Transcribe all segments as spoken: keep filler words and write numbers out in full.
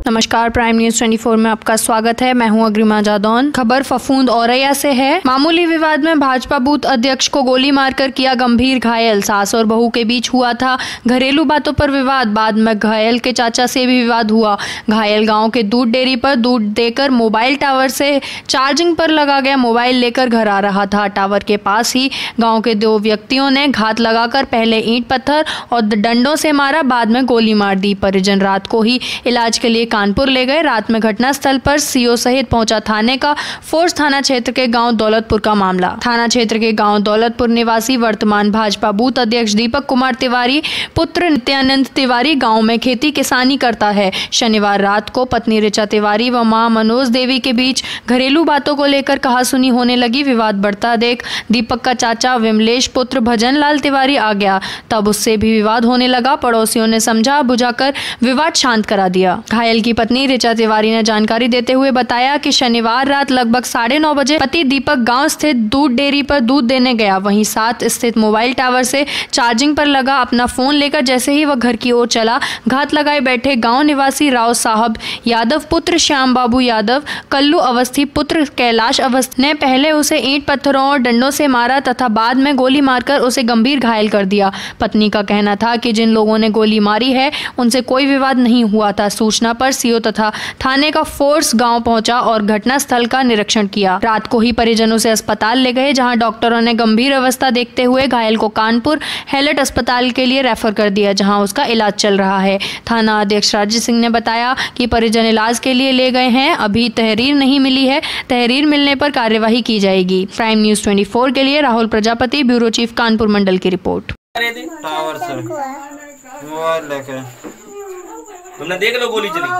नमस्कार, prime news चौबीस में आपका स्वागत है। मैं हूं अग्रिमा जादौन। खबर फफूंद औरैया से है। मामूली विवाद में भाजपा बूथ अध्यक्ष को गोली मारकर किया गंभीर घायल। सास और बहू के बीच हुआ था घरेलू बातों पर विवाद। बाद में घायल के चाचा से भी विवाद हुआ। घायल गांव के दूध डेयरी पर दूध देकर मोबाइल टावर से चार्जिंग पर लगा गया मोबाइल लेकर घर आ रहा था। टावर के पास ही गाँव के दो व्यक्तियों ने घात लगाकर पहले ईंट पत्थर और डंडों से मारा, बाद में गोली मार दी। परिजन रात को ही इलाज के लिए कानपुर ले गए। रात में घटनास्थल पर सीओ सहित पहुंचा थाने का फोर्स। थाना क्षेत्र के गांव दौलतपुर का मामला। थाना क्षेत्र के गांव दौलतपुर निवासी वर्तमान भाजपा बूथ अध्यक्ष दीपक कुमार तिवारी पुत्र नित्यानंद तिवारी गांव में खेती किसानी करता है। शनिवार रात को पत्नी ऋचा तिवारी व मां मनोज देवी के बीच घरेलू बातों को लेकर कहासुनी होने लगी। विवाद बढ़ता देख दीपक का चाचा विमलेश पुत्र भजन लाल तिवारी आ गया। तब उससे भी विवाद होने लगा। पड़ोसियों ने समझा बुझाकर विवाद शांत करा दिया। घायल की पत्नी ऋचा तिवारी ने जानकारी देते हुए बताया कि शनिवार रात लगभग साढ़े नौ बजे पति दीपक गांव स्थित दूध डेयरी पर दूध देने गया। वहीं साथ स्थित मोबाइल टावर से चार्जिंग पर लगा अपना फोन लेकर जैसे ही वह घर की ओर चला, घात लगाए बैठे गांव निवासी राव साहब यादव पुत्र श्याम बाबू यादव, कल्लू अवस्थी पुत्र कैलाश अवस्थी ने पहले उसे ईंट पत्थरों और डंडों से मारा तथा बाद में गोली मारकर उसे गंभीर घायल कर दिया। पत्नी का कहना था कि जिन लोगों ने गोली मारी है उनसे कोई विवाद नहीं हुआ था। सूचना पर सीओ तथा थाने का फोर्स गांव पहुंचा और घटनास्थल का निरीक्षण किया। रात को ही परिजनों से अस्पताल ले गए, जहां डॉक्टरों ने गंभीर अवस्था देखते हुए घायल को कानपुर हैलेट अस्पताल के लिए रेफर कर दिया, जहां उसका इलाज चल रहा है। थाना अध्यक्ष राजेश सिंह ने बताया कि परिजन इलाज के लिए ले गए हैं। अभी तहरीर नहीं मिली है, तहरीर मिलने पर कार्यवाही की जाएगी। प्राइम न्यूज चौबीस के लिए राहुल प्रजापति, ब्यूरो चीफ कानपुर मंडल की रिपोर्ट। टावर से मोबाइल लेके तुमने देख लो गोली चली।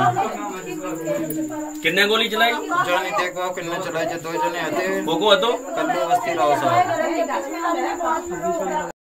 कितने गोली चलाई? जानी देखो कितने चलाई, जो दो जने आते वो को तो कल्लू बस्ती राव साहब।